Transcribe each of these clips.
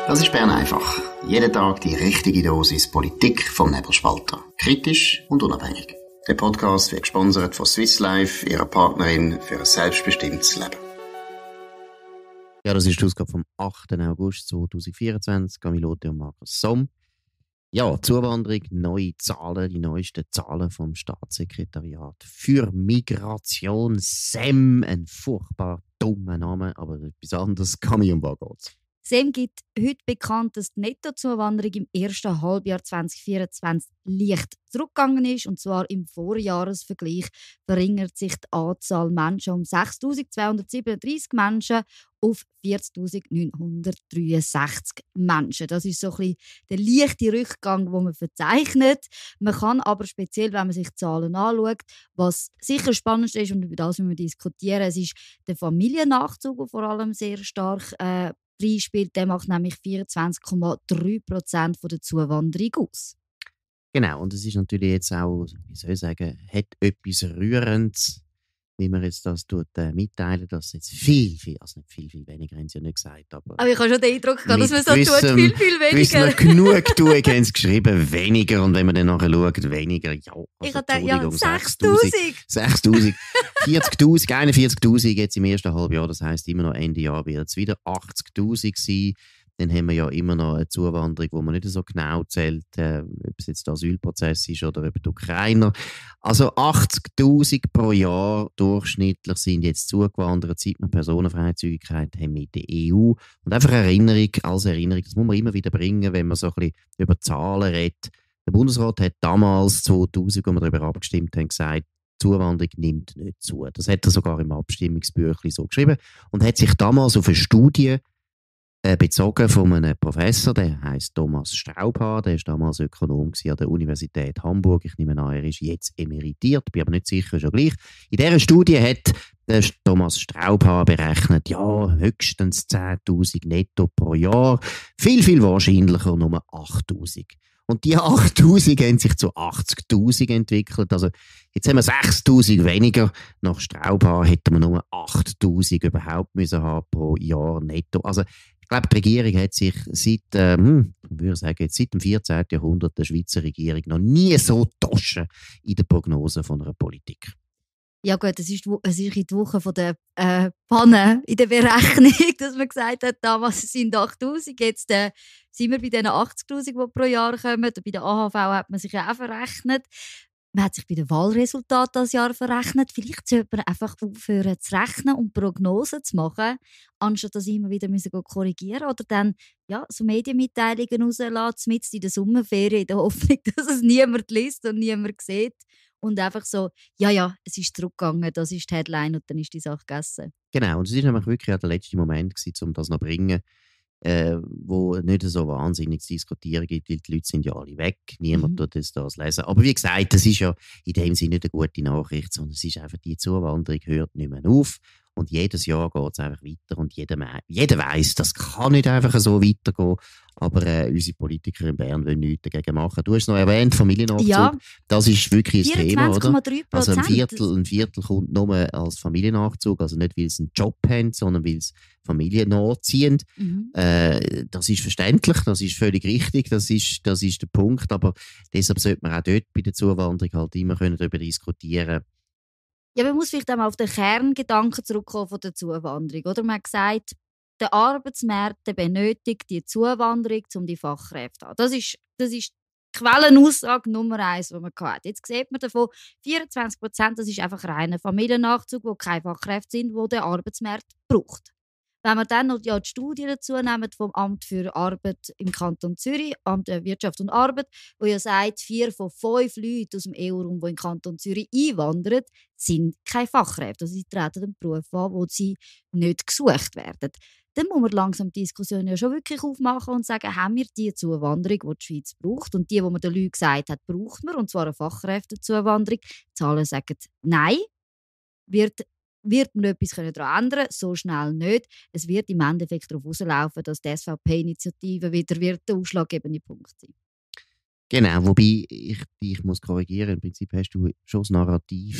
Das ist Bern einfach. Jeden Tag die richtige Dosis Politik vom Nebelspalter. Kritisch und unabhängig. Der Podcast wird gesponsert von Swiss Life, ihrer Partnerin für ein selbstbestimmtes Leben. Ja, das ist die Ausgabe vom 8. August 2024. Camilote und Markus Somm. Ja, Zuwanderung, neue Zahlen, die neuesten Zahlen vom Staatssekretariat für Migration. SEM, ein furchtbar dummer Name, aber etwas anderes. Cami, um was geht's? SEM gibt heute bekannt, dass die Nettozuwanderung im ersten Halbjahr 2024 leicht zurückgegangen ist. Und zwar im Vorjahresvergleich verringert sich die Anzahl Menschen um 6'237 Menschen auf 40'963 Menschen. Das ist so ein bisschen der leichte Rückgang, den man verzeichnet. Man kann aber speziell, wenn man sich die Zahlen anschaut, was sicher spannend ist und über das müssen wir diskutieren, es ist der Familiennachzug, der vor allem sehr stark reinspielt. Der macht nämlich 24,3% der Zuwanderung aus. Genau, und es ist natürlich jetzt auch, wie soll ich sagen, hat etwas Rührendes, wie man jetzt das mitteilen, dass es jetzt viel, also nicht viel weniger, haben sie ja nicht gesagt. Aber ich habe schon den Eindruck gehabt, dass man so tut, viel weniger. Wissen wir genug haben sie geschrieben, weniger, und wenn man dann nachher schaut, weniger, ja. Also, ich habe gedacht, ja, 6'000. 6'000, 40'000, 41'000 jetzt im ersten Halbjahr, das heisst immer noch Ende Jahr wird es wieder 80'000 sein. Dann haben wir ja immer noch eine Zuwanderung, die man nicht so genau zählt, ob es jetzt der Asylprozess ist oder ob die Ukrainer. Also 80'000 pro Jahr durchschnittlich sind jetzt zugewandert, seit wir Personenfreizügigkeit haben mit der EU. Und einfach Erinnerung, das muss man immer wieder bringen, wenn man so ein bisschen über Zahlen redet. Der Bundesrat hat damals, 2000, als wir darüber abgestimmt haben, gesagt, die Zuwanderung nimmt nicht zu. Das hat er sogar im Abstimmungsbüchlein so geschrieben und hat sich damals auf eine Studie bezogen von einem Professor, der heisst Thomas Straubhaar, der war damals Ökonom an der Universität Hamburg. Ich nehme an, er ist jetzt emeritiert, bin aber nicht sicher, schon gleich. In dieser Studie hat Thomas Straubhaar berechnet, ja, höchstens 10'000 netto pro Jahr, viel wahrscheinlicher nur 8'000. Und die 8'000 haben sich zu 80'000 entwickelt. Also jetzt haben wir 6'000 weniger. Nach Straubhaar hätten wir nur 8'000 überhaupt müssen haben pro Jahr netto. Also ich glaube, die Regierung hat sich seit dem 14. Jahrhundert der Schweizer Regierung noch nie so getoschen in der Prognose von einer Politik. Ja gut, es ist in die Woche von der Panne in der Berechnung, dass man gesagt hat, damals sind 8'000, jetzt sind wir bei den 80'000, die pro Jahr kommen. Und bei der AHV hat man sich ja auch verrechnet. Man hat sich bei den Wahlresultaten das Jahr verrechnet. Vielleicht sollte man einfach aufhören zu rechnen und Prognosen zu machen, anstatt dass immer wieder korrigieren müssen. Oder dann so Medienmitteilungen rauslassen, mitten in der Sommerferien, in der Hoffnung, dass es niemand liest und niemand sieht. Und einfach so, es ist zurückgegangen, das ist die Headline und dann ist die Sache gegessen. Genau, und es war nämlich wirklich auch der letzte Moment gewesen, um das noch zu bringen, wo nicht so wahnsinnig zu diskutieren gibt, weil die Leute sind ja alle weg, niemand tut das lesen. Aber wie gesagt, das ist ja in dem Sinne nicht eine gute Nachricht, sondern es ist einfach, die Zuwanderung hört nicht mehr auf. Und jedes Jahr geht es einfach weiter und jeder weiss, das kann nicht einfach so weitergehen. Aber unsere Politiker in Bern wollen nichts dagegen machen. Du hast es noch erwähnt, Familiennachzug. Ja, das ist wirklich ein Thema, oder? 24,3%. Also ein Viertel kommt nur als Familiennachzug, also nicht, weil sie einen Job haben, sondern weil sie Familien nachziehen. Das ist verständlich, das ist völlig richtig, das ist der Punkt. Aber deshalb sollte man auch dort bei der Zuwanderung halt immer darüber diskutieren. Ja, man muss vielleicht einmal auf den Kerngedanken zurückkommen von der Zuwanderung. Oder? Man hat gesagt, der Arbeitsmarkt benötigt die Zuwanderung, um die Fachkräfte zu haben. Das ist die Quellenaussage Nummer 1, die man hat. Jetzt sieht man davon, 24%, das ist einfach reiner Familiennachzug, wo keine Fachkräfte sind, die der Arbeitsmarkt braucht. Wenn wir dann noch die Studie dazu nehmen vom Amt für Arbeit im Kanton Zürich, Amt für Wirtschaft und Arbeit, wo ja sagt, 4 von 5 Leuten aus dem EU-Raum, die in den Kanton Zürich einwandern, sind keine Fachkräfte. Also sie treten einen Beruf an, wo sie nicht gesucht werden. Dann muss man langsam die Diskussion ja schon wirklich aufmachen und sagen, haben wir die Zuwanderung, die die Schweiz braucht? Und die man den Leuten gesagt hat, braucht man, und zwar eine Fachkräftezuwanderung. Die Zahlen sagen nein. Wird man etwas daran ändern können? So schnell nicht. Es wird im Endeffekt darauf rauslaufen, dass die SVP-Initiative wieder der ausschlaggebende Punkt sein. Genau, wobei ich muss korrigieren, im Prinzip hast du schon das Narrativ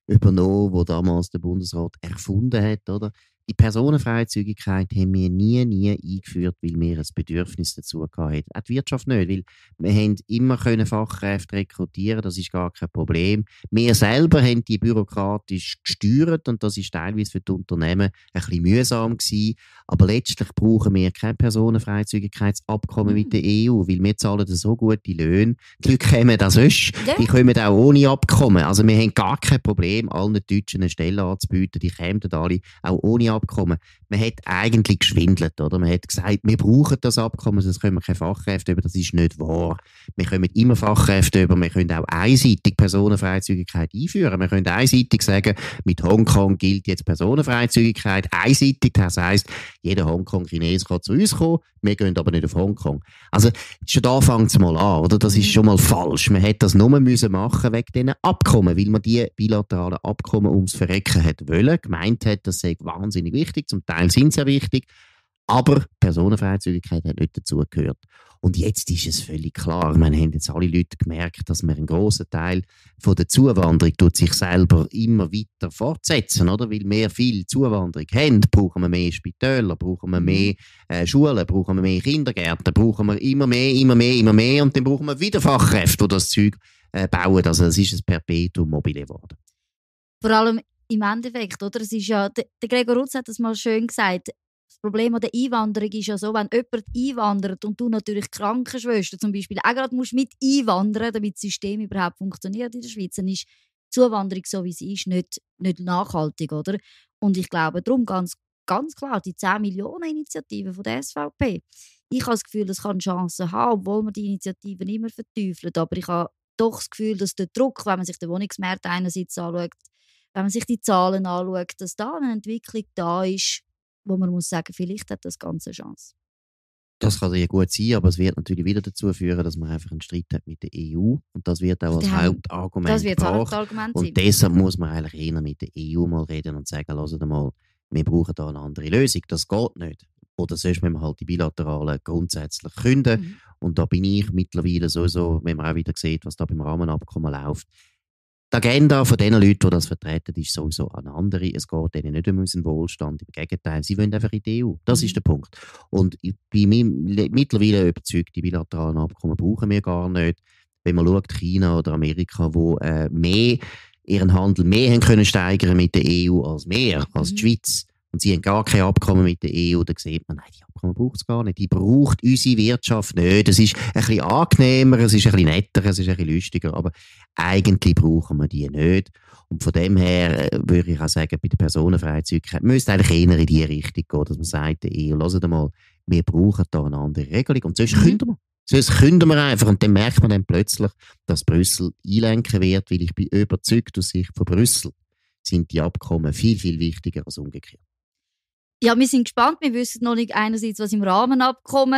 übernommen, wo damals der Bundesrat erfunden hat, oder? Die Personenfreizügigkeit haben wir nie eingeführt, weil wir ein Bedürfnis dazu hatten. Auch die Wirtschaft nicht, weil wir haben immer Fachkräfte rekrutieren, das ist gar kein Problem. Wir selber haben die bürokratisch gesteuert und das ist teilweise für die Unternehmen ein bisschen mühsam gewesen. Aber letztlich brauchen wir kein Personenfreizügigkeitsabkommen mit der EU, weil wir zahlen so gute Löhne. Die Leute kommen da sonst, die kommen auch ohne Abkommen. Also wir haben gar kein Problem, allen Deutschen eine Stelle anzubieten, die kommen alle auch ohne Abkommen. Man hat eigentlich geschwindelt, oder? Man hat gesagt, wir brauchen das Abkommen, sonst können wir keine Fachkräfte über. Das ist nicht wahr. Wir kommen immer Fachkräfte über. Wir können auch einseitig Personenfreizügigkeit einführen. Wir können einseitig sagen, mit Hongkong gilt jetzt Personenfreizügigkeit. Einseitig, das heisst, jeder Hongkong-Chines kann zu uns kommen, wir gehen aber nicht auf Hongkong. Also, schon da fängt es mal an, oder? Das ist schon mal falsch. Man hätte das nur machen müssen wegen diesen Abkommen, weil man die bilateralen Abkommen ums Verrecken hat wollen, gemeint hat, das sei wahnsinnig wichtig, zum Teil sind sie ja wichtig, aber Personenfreizügigkeit hat nicht dazugehört. Und jetzt ist es völlig klar, wir haben jetzt alle Leute gemerkt, dass wir einen grossen Teil von der Zuwanderung tut sich selber immer weiter fortsetzen, oder? Weil wir viel Zuwanderung haben, brauchen wir mehr Spitäler, brauchen wir mehr Schulen, brauchen wir mehr Kindergärten, brauchen wir immer mehr und dann brauchen wir wieder Fachkräfte, die das Zeug bauen. Also es ist ein Perpetuum mobile geworden. Vor allem im Endeffekt, oder? Es ist ja, der Gregor Rutz hat das mal schön gesagt. Das Problem an der Einwanderung ist ja so, wenn jemand einwandert und du natürlich Krankenschwester zum Beispiel auch gerade musst mit einwandern, damit das System überhaupt funktioniert in der Schweiz, dann ist die Zuwanderung, so wie sie ist, nicht nachhaltig, oder? Und ich glaube, darum ganz klar, die 10 Millionen Initiative von der SVP. Ich habe das Gefühl, das kann Chancen haben, obwohl man die Initiativen immer verteufelt. Aber ich habe doch das Gefühl, dass der Druck, wenn man sich den Wohnungsmarkt einerseits anschaut, wenn man sich die Zahlen anschaut, dass da eine Entwicklung da ist, wo man muss sagen, vielleicht hat das Ganze eine Chance. Das kann ja gut sein, aber es wird natürlich wieder dazu führen, dass man einfach einen Streit hat mit der EU. Und das wird auch als Hauptargument gebracht. Und deshalb muss man eigentlich eher mit der EU mal reden und sagen, hört mal, wir brauchen da eine andere Lösung. Das geht nicht. Oder sonst müssen wir halt die bilateralen grundsätzlich künden. Und da bin ich mittlerweile sowieso, wenn man auch wieder sieht, was da beim Rahmenabkommen läuft. Die Agenda von den Leuten, die das vertreten, ist sowieso eine andere. Es geht ihnen nicht um unseren Wohlstand. Im Gegenteil, sie wollen einfach in die EU. Das ist der Punkt. Und ich bin mittlerweile überzeugt, die bilateralen Abkommen brauchen wir gar nicht. Wenn man schaut, China oder Amerika, wo ihren Handel mehr haben können steigern mit der EU als mehr, als die Schweiz. Und sie haben gar kein Abkommen mit der EU, dann sieht man, nein, die Abkommen braucht es gar nicht. Die braucht unsere Wirtschaft nicht. Es ist ein bisschen angenehmer, es ist ein bisschen netter, es ist ein bisschen lustiger, aber eigentlich brauchen wir die nicht. Und von dem her würde ich auch sagen, bei der Personenfreizügigkeit müsste eigentlich eher in die Richtung gehen, dass man sagt, der EU, hört mal, wir brauchen da eine andere Regelung und sonst künden wir. Sonst künden wir einfach und dann merkt man dann plötzlich, dass Brüssel einlenken wird, weil ich bin überzeugt, aus Sicht von Brüssel sind die Abkommen viel, viel wichtiger als umgekehrt. Ja, wir sind gespannt. Wir wissen noch nicht einerseits, was im Rahmenabkommen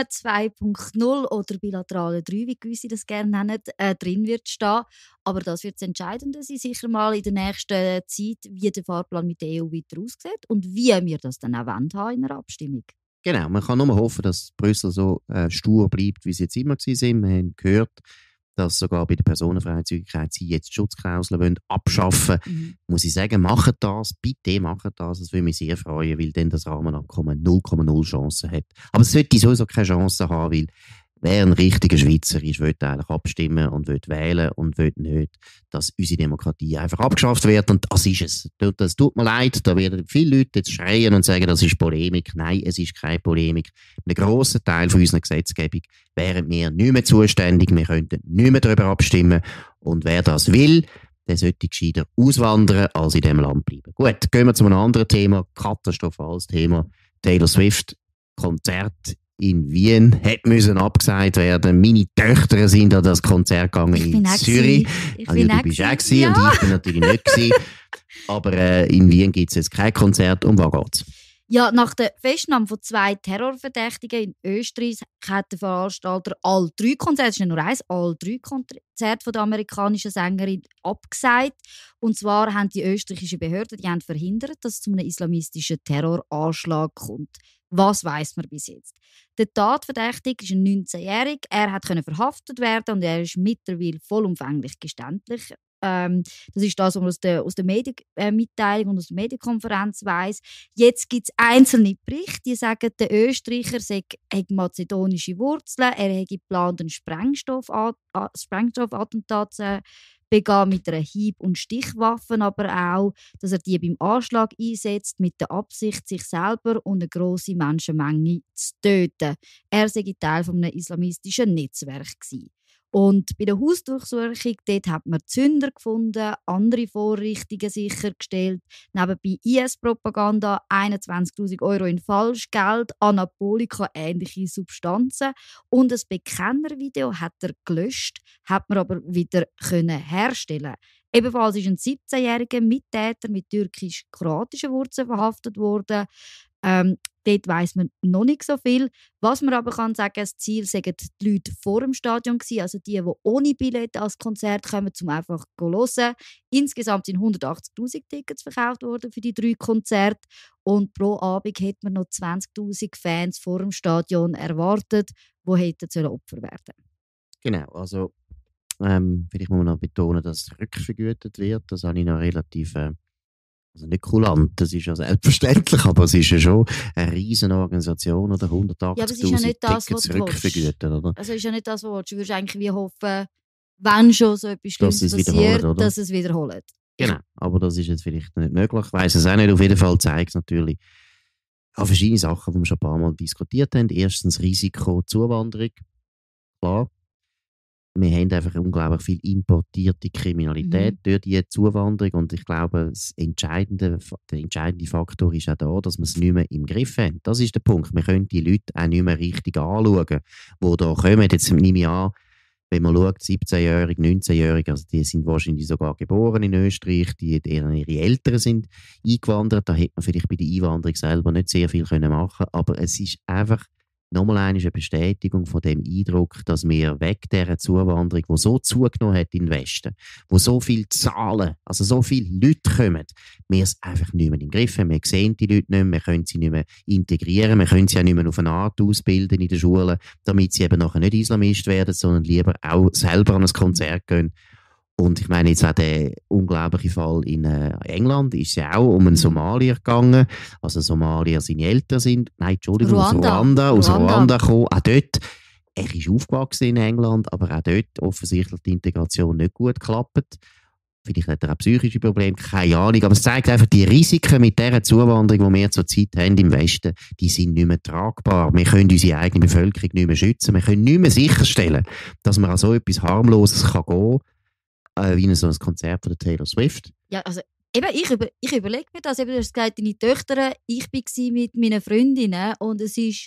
2.0 oder bilaterale 3, wie gewisse das gerne nennen, drin wird stehen. Aber das wird das Entscheidende sein, sicher mal in der nächsten Zeit, wie der Fahrplan mit der EU weiter aussieht und wie wir das dann auch haben in einer Abstimmung. Genau, man kann nur hoffen, dass Brüssel so stur bleibt, wie sie jetzt immer waren. Wir haben gehört, dass sogar bei der Personenfreizügigkeit sie jetzt Schutzklauseln abschaffen wollen. Muss ich sagen, macht das, bitte macht das. Das würde mich sehr freuen, weil dann das Rahmenabkommen 0,0 Chancen hat. Aber es sollte sowieso keine Chance haben, weil wer ein richtiger Schweizer ist, will eigentlich abstimmen und will wählen und will nicht, dass unsere Demokratie einfach abgeschafft wird. Und das ist es. Das tut mir leid, da werden viele Leute jetzt schreien und sagen, das ist Polemik. Nein, es ist keine Polemik. Ein grosser Teil von unserer Gesetzgebung wären wir nicht mehr zuständig. Wir könnten nicht mehr darüber abstimmen. Und wer das will, der sollte gescheiter auswandern, als in diesem Land bleiben. Gut, gehen wir zu einem anderen Thema, katastrophales Thema. Taylor Swift, Konzert in Wien müssen abgesagt werden. Meine Töchter sind an das Konzert gegangen in Zürich. Also du bist auch gewesen, ja. Und ich bin natürlich nicht gewesen. Aber in Wien gibt es jetzt kein Konzert. Um was geht's? Ja, nach der Festnahme von 2 Terrorverdächtigen in Österreich hat der Veranstalter all 3 Konzerte, es ist nicht nur eins, all 3 Konzerte von der amerikanischen Sängerin abgesagt. Und zwar haben die österreichischen Behörden die haben verhindert, dass es zu einem islamistischen Terroranschlag kommt. Was weiss man bis jetzt? Der Tatverdächtige ist ein 19-Jähriger. Er konnte verhaftet werden und er ist mittlerweile vollumfänglich Das ist das, was man aus der Medienmitteilung und aus der Medienkonferenz weiss. Jetzt gibt es einzelne Berichte, die sagen, der Österreicher hat mazedonische Wurzeln, er hätte geplant, ein Sprengstoffattentat zu begehen mit einer Hieb- und Stichwaffe, aber auch, dass er die beim Anschlag einsetzt, mit der Absicht, sich selber und eine grosse Menschenmenge zu töten. Er sei Teil von einem islamistischen Netzwerk gewesen. Und bei der Hausdurchsuchung dort hat man Zünder gefunden, andere Vorrichtungen sichergestellt, nebenbei IS-Propaganda, 21'000 Euro in Falschgeld, Anabolika, ähnliche Substanzen und ein Bekennervideo hat er gelöscht, hat man aber wieder herstellen. Ebenfalls ist ein 17-jähriger Mittäter mit türkisch-kroatischen Wurzeln verhaftet worden. Dort weiss man noch nicht so viel. Was man aber kann sagen, das Ziel sagen die Leute vor dem Stadion gewesen, also die ohne Billett als Konzert kommen, um einfach zu hören. Insgesamt sind 180'000 Tickets verkauft worden für die 3 Konzerte und pro Abend hat man noch 20'000 Fans vor dem Stadion erwartet, die hätten Opfer werden sollen. Genau, also vielleicht muss man noch betonen, dass es rückvergütet wird. Das habe ich noch relativ also nicht kulant, das ist ja selbstverständlich, aber es ist ja schon eine riesen Organisation oder 180'000 Tickets rückvergüten, oder? Also ist ja nicht das, was du würdest eigentlich wie hoffen, wenn schon so etwas Schlimmes passiert, dass es wiederholt. Genau, aber das ist jetzt vielleicht nicht möglich. Ich weiss es auch nicht. Auf jeden Fall zeigt es natürlich verschiedene Sachen, die wir schon ein paar Mal diskutiert haben. Erstens Risiko Zuwanderung, klar. Wir haben einfach unglaublich viel importierte Kriminalität durch die Zuwanderung und ich glaube, der entscheidende Faktor ist auch da, dass wir es nicht mehr im Griff haben. Das ist der Punkt. Wir können die Leute auch nicht mehr richtig anschauen, die da kommen. Jetzt nehme ich an, wenn man schaut, 17-Jährige, 19-Jährige, also die sind wahrscheinlich sogar geboren in Österreich, ihre Eltern sind eingewandert, da hätte man vielleicht bei der Einwanderung selber nicht sehr viel machen können, aber es ist einfach nochmal eine Bestätigung von dem Eindruck, dass wir weg dieser Zuwanderung, die so zugenommen hat in den Westen, wo so viele Zahlen, also so viele Leute kommen, wir es einfach nicht mehr im Griff haben. Wir sehen die Leute nicht mehr, wir können sie nicht mehr integrieren, wir können sie auch nicht mehr auf eine Art ausbilden in den Schulen, damit sie eben nachher nicht Islamist werden, sondern lieber auch selber an ein Konzert gehen. Und ich meine, jetzt auch der unglaubliche Fall in England ist ja auch um einen Somalier gegangen. Also Somalier, seine Eltern sind, aus Ruanda gekommen. Auch dort, er ist aufgewachsen in England, aber auch dort offensichtlich die Integration nicht gut geklappt. Vielleicht hat er auch psychische Probleme, keine Ahnung. Aber es zeigt einfach, die Risiken mit dieser Zuwanderung, die wir zurzeit haben im Westen, die sind nicht mehr tragbar. Wir können unsere eigene Bevölkerung nicht mehr schützen. Wir können nicht mehr sicherstellen, dass man an so etwas Harmloses gehen kann, wie so ein Konzert von der Taylor Swift. Ja, also eben, ich überlege mir das. Eben, du hast gesagt, deine Töchter, ich war mit meinen Freundinnen und es war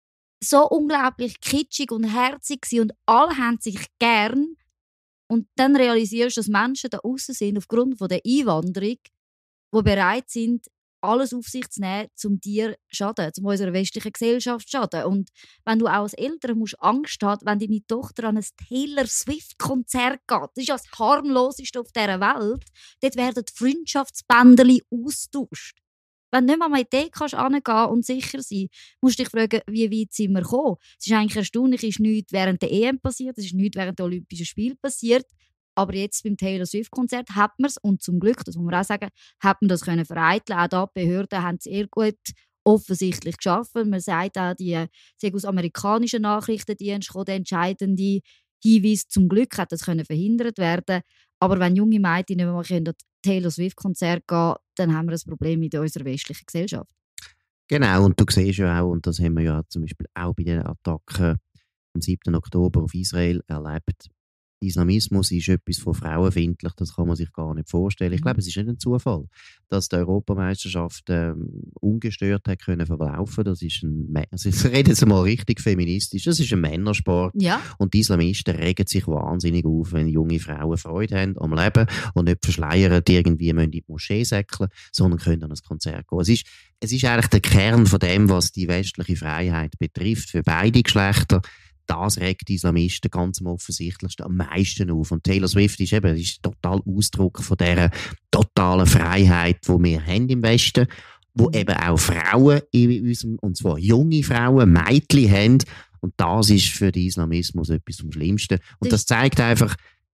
so unglaublich kitschig und herzig und alle haben sich gern. Und dann realisierst du, dass Menschen da außen sind, aufgrund von der Einwanderung, die bereit sind, alles auf sich zu nehmen, um dir zu schaden, um unserer westlichen Gesellschaft zu schaden. Und wenn du auch als Eltern musst Angst haben, wenn deine Tochter an ein Taylor Swift-Konzert geht, das ist ja das harmloseste auf dieser Welt, dort werden Freundschaftsbändchen austauscht. Wenn du nicht mal mit dir hingehen und sicher sein, musst du dich fragen, wie weit sind wir gekommen. Es ist eigentlich erstaunlich, es ist nichts während der EM passiert, es ist nichts während der Olympischen Spiele passiert. Aber jetzt beim Taylor Swift-Konzert hat man es, und zum Glück, das muss man auch sagen, hat man das können vereiteln. Auch da, die Behörden haben es sehr gut offensichtlich geschaffen. Man sagt auch, die aus amerikanischen Nachrichtendiensten kommen der entscheidende Hinweis. Zum Glück hat das können verhindert werden. Aber wenn junge Mädchen nicht mehr an Taylor Swift-Konzert gehen, dann haben wir ein Problem in unserer westlichen Gesellschaft. Genau, und du siehst ja auch, und das haben wir ja zum Beispiel auch bei den Attacken am 7. Oktober auf Israel erlebt, Islamismus ist etwas von frauenfeindlich, das kann man sich gar nicht vorstellen. Ich glaube, es ist nicht ein Zufall, dass die Europameisterschaft ungestört hat können verlaufen. Das ist also ich rede jetzt mal richtig feministisch, das ist ein Männersport. Ja. Und die Islamisten regen sich wahnsinnig auf, wenn junge Frauen Freude haben am Leben und nicht verschleiert irgendwie in die Moschee säckeln, sondern können an ein Konzert gehen. Es ist eigentlich der Kern von dem, was die westliche Freiheit betrifft, für beide Geschlechter. Das regt die Islamisten ganz am offensichtlichsten am meisten auf. Und Taylor Swift ist total Ausdruck von dieser totalen Freiheit, die wir haben im Westen, wo eben auch Frauen in unserem, und zwar junge Frauen, Mädchen haben. Und das ist für den Islamismus etwas vom Schlimmsten. Und das zeigt einfach,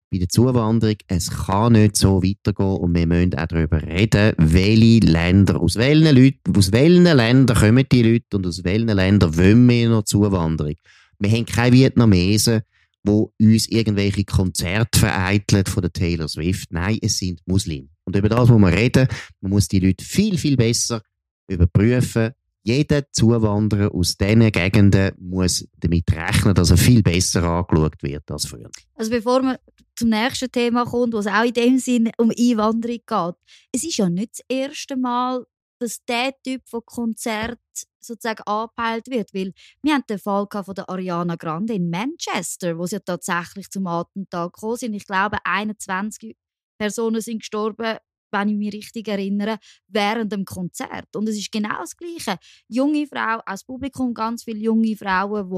bei der Zuwanderung, es kann nicht so weitergehen und wir müssen auch darüber reden, welche Länder, aus welchen Ländern kommen die Leute und aus welchen Ländern wollen wir noch Zuwanderung. Wir haben keine Vietnamesen, die uns irgendwelche Konzerte vereiteln von der Taylor Swift. Nein, es sind Muslime. Und über das muss man reden. Man muss die Leute viel, viel besser überprüfen. Jeder Zuwanderer aus diesen Gegenden muss damit rechnen, dass er viel besser angeschaut wird als früher. Also bevor man zum nächsten Thema kommt, wo es auch in dem Sinne um Einwanderung geht. Es ist ja nicht das erste Mal, dass dieser Typ von Konzert sozusagen angepeilt wird. Weil wir hatten den Fall von der Ariana Grande in Manchester, wo sie ja tatsächlich zum Attentat gekommen sind. Ich glaube, 21 Personen sind gestorben, wenn ich mich richtig erinnere, während dem Konzert. Und es ist genau das Gleiche. Junge Frauen, aus dem Publikum ganz viele junge Frauen,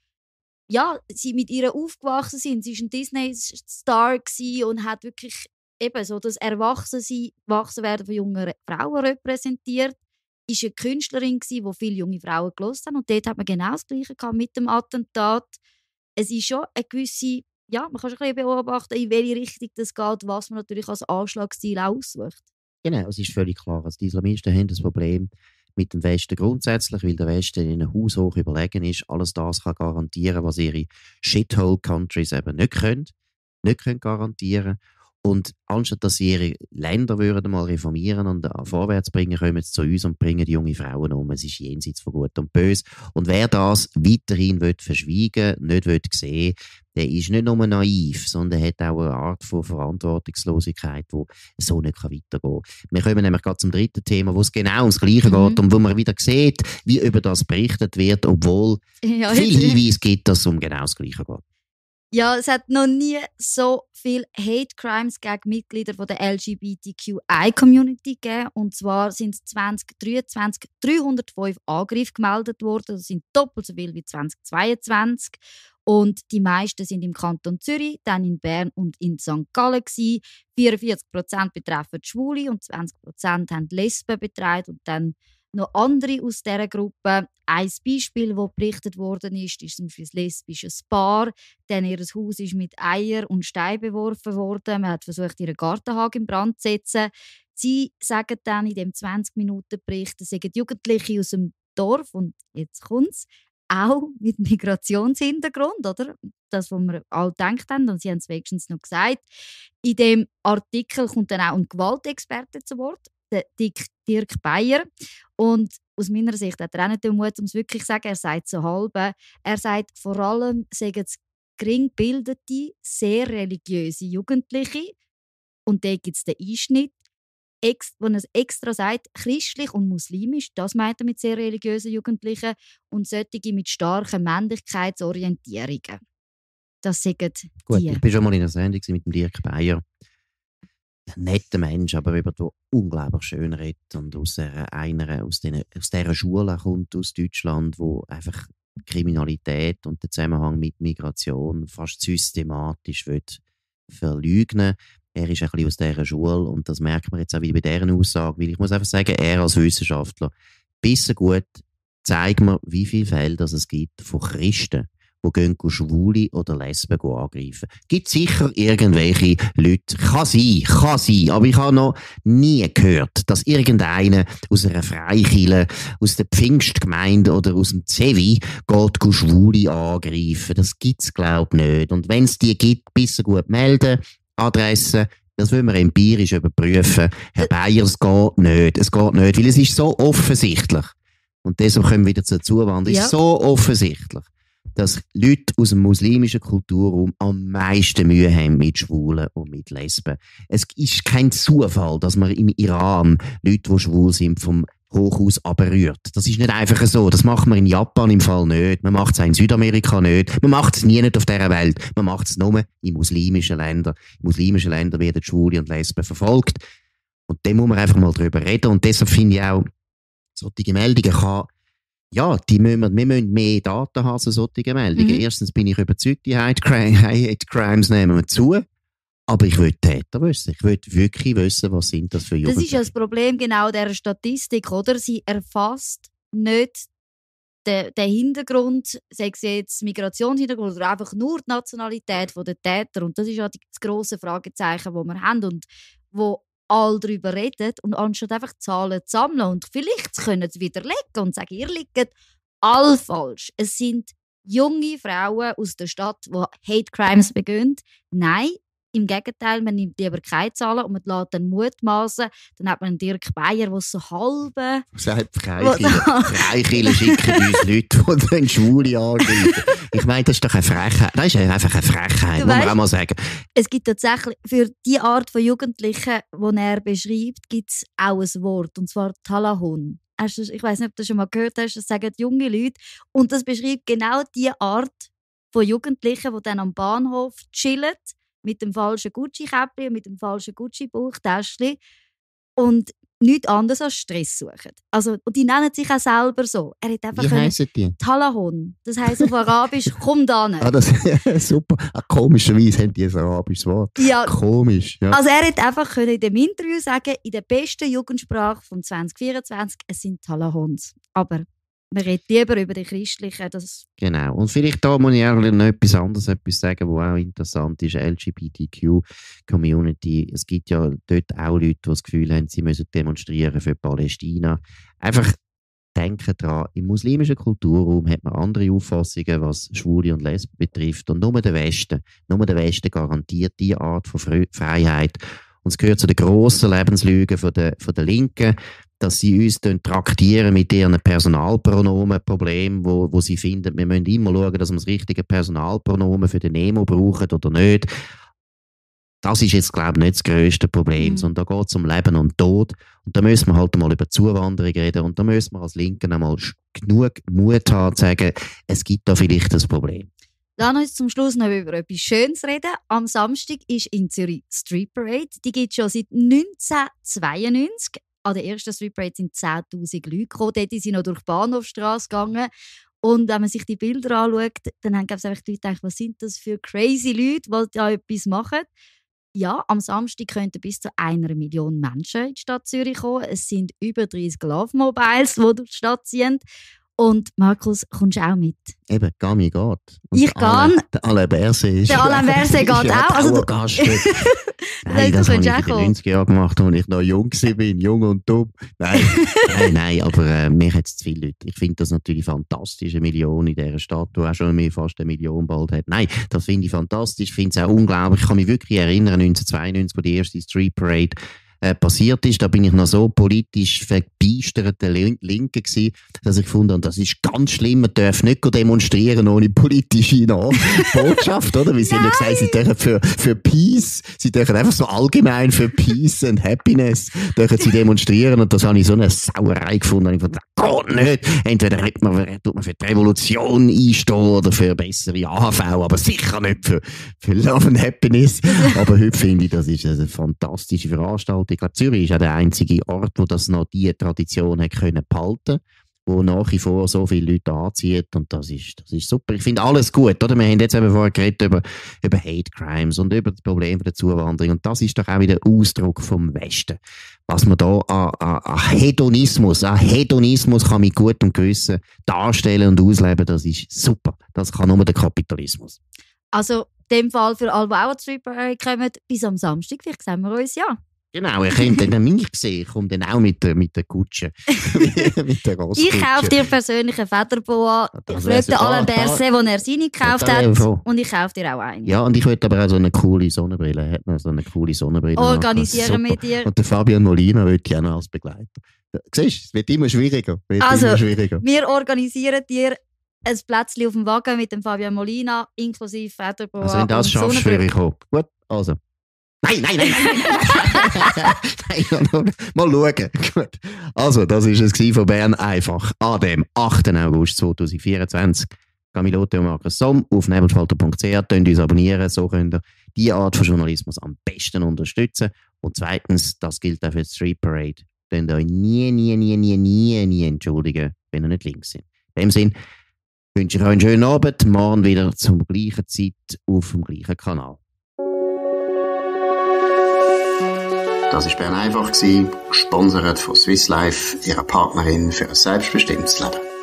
die sie mit ihr aufgewachsen sind. Sie war ein Disney-Star und hat wirklich eben so das Erwachsenwerden von jungen Frauen repräsentiert. Ist eine Künstlerin gsi, die viele junge Frauen gehört haben. Und dort hat man genau das Gleiche gehabt mit dem Attentat. Es ist schon eine gewisse, man kann schon ein bisschen beobachten, in welche Richtung das geht, was man natürlich als Anschlagsziel aussucht. Genau, es ist völlig klar. Also die Islamisten haben das Problem mit dem Westen grundsätzlich, weil der Westen in einem Haus hoch überlegen ist, alles das kann garantieren, was ihre Shithole-Countries eben nicht können garantieren. Und anstatt dass sie ihre Länder würden mal reformieren und vorwärts bringen, kommen sie zu uns und bringen die junge Frauen um. Es ist jenseits von Gut und Böse. Und wer das weiterhin verschweigen will, nicht sehen, der ist nicht nur naiv, sondern hat auch eine Art von Verantwortungslosigkeit, die so nicht weitergehen kann. Wir kommen nämlich gerade zum dritten Thema, wo es genau ums Gleiche geht und wo man wieder sieht, wie über das berichtet wird, obwohl viele Hinweise gibt, dass es um genau das Gleiche geht. Ja, es hat noch nie so viele Hate Crimes gegen Mitglieder der LGBTQI-Community gegeben. Und zwar sind es 2023 305 Angriffe gemeldet worden. Das sind doppelt so viel wie 2022. Und die meisten sind im Kanton Zürich, dann in Bern und in St. Gallen gewesen. 44% betreffen Schwule und 20% haben Lesben betreut und dann noch andere aus dieser Gruppe. Ein Beispiel, das berichtet worden ist zum Beispiel das lesbische Paar. Denn ihr Haus ist mit Eier und Steinen beworfen worden. Man hat versucht, ihren Gartenhag in Brand zu setzen. Sie sagen dann in dem 20-Minuten-Bericht, es seien Jugendliche aus dem Dorf, und jetzt kommt es, auch mit Migrationshintergrund, oder? Das, was wir alle gedacht haben, und sie haben es wenigstens noch gesagt. In dem Artikel kommt dann auch ein Gewaltexperte zu Wort, der Dirk Beyer. Und aus meiner Sicht hat er auch nicht den Mut, um es wirklich zu sagen. Er sagt so halb. Er sagt, vor allem sagen es gering gebildete, sehr religiöse Jugendliche. Und da gibt es den Einschnitt, wo er extra sagt, christlich und muslimisch. Das meint er mit sehr religiösen Jugendlichen. Und solche mit starken Männlichkeitsorientierungen. Das sagen die. Gut, ich war schon mal in einer Sendung mit dem Dirk Beyer. Ein netter Mensch, aber jemand, der unglaublich schön redet und aus dieser Schule kommt aus Deutschland, wo einfach Kriminalität und den Zusammenhang mit Migration fast systematisch verleugnen. Er ist ein bisschen aus dieser Schule und das merkt man jetzt auch wieder bei dieser Aussage, weil ich muss einfach sagen, er als Wissenschaftler, bisschen gut zeigt mir, wie viele Fälle es gibt von Christen, die Schwule oder Lesben angreifen. Es gibt sicher irgendwelche Leute, kann sein, aber ich habe noch nie gehört, dass irgendeiner aus einer Freikirche, aus der Pfingstgemeinde oder aus dem Zewi geht Schwule angreifen. Das gibt es, glaube ich, nicht. Und wenn es die gibt, bisschen gut melden, Adresse, das wollen wir empirisch überprüfen. Herr Beyer, es geht nicht, weil es ist so offensichtlich. Und deshalb kommen wir wieder zur Zuwanderung. Es ist so offensichtlich, dass Leute aus dem muslimischen Kulturraum am meisten Mühe haben mit Schwulen und mit Lesben. Es ist kein Zufall, dass man im Iran Leute, die schwul sind, vom Hochhaus abrührt. Das ist nicht einfach so. Das macht man in Japan im Fall nicht. Man macht es auch in Südamerika nicht. Man macht es nie nicht auf dieser Welt. Man macht es nur in muslimischen Ländern. In muslimischen Ländern werden Schwule und Lesben verfolgt. Und da muss man einfach mal drüber reden. Und deshalb finde ich auch, solche Meldungen wir müssen mehr Daten haben, solche Meldungen. Erstens bin ich überzeugt, die Hate Crimes nehmen wir zu. Aber ich will Täter wissen. Ich will wirklich wissen, was sind das für Jugendliche. Das ist ja das Problem genau dieser Statistik, oder? Sie erfasst nicht der Hintergrund, sei es jetzt Migrationshintergrund oder einfach nur die Nationalität der Täter. Und das ist ja das grosse Fragezeichen, das wir haben und wo alle darüber reden. Und anstatt einfach Zahlen zu sammeln und vielleicht können sie widerlegen und sagen, ihr liegt all falsch. Es sind junge Frauen aus der Stadt, die Hate Crimes begehen. Nein, im Gegenteil, man nimmt lieber keine Zahlen und man lässt dann mutmaßen. Dann hat man einen Dirk Beyer, der so halbe... Sagt Freikirchen schicken uns Leute, die dann Schwule angreifen. Ich meine, das ist doch eine Frechheit. Das ist einfach eine Frechheit, muss man auch mal sagen. Es gibt tatsächlich für die Art von Jugendlichen, die er beschreibt, gibt es auch ein Wort, und zwar Talahun. Ich weiss nicht, ob du das schon mal gehört hast, das sagen junge Leute. Und das beschreibt genau die Art von Jugendlichen, die dann am Bahnhof chillen, mit dem falschen Gucci-Käppchen und mit dem falschen Gucci-Bauchtäschchen und nichts anderes als Stress suchen. Also, und die nennen sich auch selber so. Er hat einfach Wie heissen die? Talahun. Das heisst auf Arabisch, komm da nicht. Das ist super. Komischerweise haben die ein arabisches Wort. Ja. Komisch. Ja. Also er hätte einfach in dem Interview sagen, in der besten Jugendsprache von 2024, es sind Talahuns. Aber man redet lieber über die Christlichen. Genau. Und vielleicht da muss ich auch noch etwas anderes sagen, was auch interessant ist, LGBTQ-Community. Es gibt ja dort auch Leute, die das Gefühl haben, sie müssen demonstrieren für Palästina. Einfach denken daran, im muslimischen Kulturraum hat man andere Auffassungen, was Schwule und Lesben betrifft. Und nur der Westen garantiert diese Art von Freiheit. Und es gehört zu den grossen Lebenslügen von der Linken, dass sie uns traktieren mit ihren Personalpronomen-Problemen, wo sie finden, wir müssen immer schauen, dass wir das richtige Personalpronomen für den Nemo brauchen oder nicht. Das ist jetzt, glaube ich, nicht das grösste Problem, sondern da geht es um Leben und Tod. Und da müssen wir halt mal über Zuwanderung reden und da müssen wir als Linken einmal genug Mut haben, zu sagen, es gibt da vielleicht ein Problem. Dann uns zum Schluss noch über etwas Schönes reden. Am Samstag ist in Zürich Street Parade. Die gibt es schon seit 1992. An der ersten Street Parade sind 10'000 Leute gekommen. Dort sind sie noch durch die Bahnhofstrasse gegangen. Und wenn man sich die Bilder anschaut, dann haben die Leute gedacht, was sind das für crazy Leute, die da etwas machen. Ja, am Samstag könnten bis zu 1 Million Menschen in die Stadt Zürich kommen. Es sind über 30 Love-Mobiles, die durch die Stadt ziehen. Und Markus, kommst du auch mit? Eben, Gami geht. Ich gehe. Der Alain Berset ist. Der Alain Berset geht auch. Also Gast. Nein, das habe ich in den 90er Jahren gemacht, als ich noch jung war, jung und dumm. Nein, aber mir hat es zu viele Leute. Ich finde das natürlich fantastisch, 1 Million in dieser Stadt, die auch schon fast 1 Million bald hat. Nein, das finde ich fantastisch. Ich finde es auch unglaublich. Ich kann mich wirklich erinnern, 1992, wo die erste Street Parade passiert ist, da bin ich noch so politisch verbeisterte Linke gewesen, dass ich gefunden habe, das ist ganz schlimm, man darf nicht demonstrieren ohne politische Botschaft, oder? Wie sie haben gesagt, sie dürfen für Peace, sie dürfen einfach so allgemein für Peace and Happiness dürfen sie demonstrieren und das habe ich so eine Sauerei gefunden. Ich fand, das geht nicht. Entweder tut man für die Revolution einstehen oder für bessere AHV, aber sicher nicht für Love and Happiness. Aber heute finde ich, das ist eine fantastische Veranstaltung. Ich glaube, Zürich ist auch der einzige Ort, wo das noch diese Tradition hat können behalten, wo nach wie vor so viele Leute anzieht und das ist super. Ich finde alles gut, oder? Wir haben jetzt eben vorher geredet über Hate Crimes und über das Problem der Zuwanderung und das ist doch auch wieder Ausdruck vom Westen. Was man da an Hedonismus kann mit gutem Gewissen darstellen und ausleben, das ist super. Das kann nur der Kapitalismus. Also, in dem Fall für alle, die auch Street Parade kommen, bis am Samstag, vielleicht sehen wir uns ja. Genau, ihr könnt dann mich sehen, ich komme dann auch mit der Kutsche. Mit der Rosskutsche. Ich kaufe dir persönlich einen Federboa. Ich frage den Alain Berset, wo er seine gekauft hat. Und ich kaufe dir auch einen. Ja, und ich will aber auch so eine coole Sonnenbrille. Hat man so eine coole Sonnenbrille? Organisieren mit dir. Und der Fabian Molina will ich auch noch als Begleiter. Siehst du, es wird immer schwieriger. Wir organisieren dir ein Plätzchen auf dem Wagen mit dem Fabian Molina, inklusive Federboa. Also wenn das schaffst, würde ich kommen. Gut, also. Nein. Nein, mal schauen. Gut. Also, das war es von Bern einfach an dem 8. August 2024. Camilote und Markus Somm auf nebelspalter.ch. Könnt uns abonnieren, so könnt ihr diese Art von Journalismus am besten unterstützen. Und zweitens, das gilt auch für die Street Parade. Könnt ihr euch nie entschuldigen, wenn ihr nicht links sind. In dem Sinn wünsche ich euch einen schönen Abend. Morgen wieder zur gleichen Zeit auf dem gleichen Kanal. Das war Bern einfach, gesponsert von Swiss Life, ihrer Partnerin für ein selbstbestimmtes Leben.